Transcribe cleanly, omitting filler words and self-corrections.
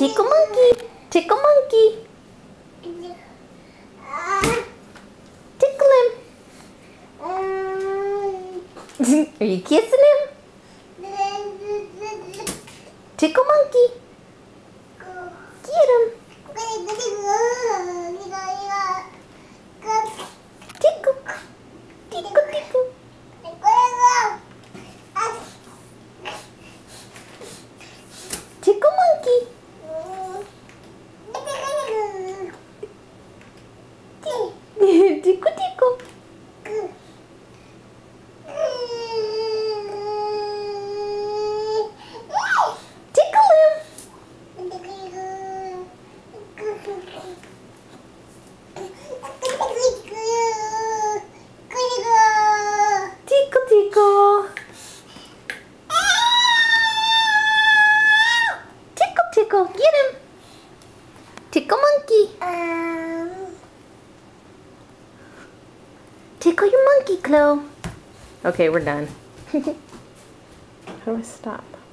Tickle monkey. Tickle monkey. Tickle him. Are you kissing him? Tickle monkey. Get him. Tickle. Tickle, tickle. Tickle monkey. Tickle, tickle. Tickle him. Tickle, tickle. Tickle, tickle. Get him. Tickle monkey. Tickle your monkey, Chloe. Okay, we're done. How do I stop?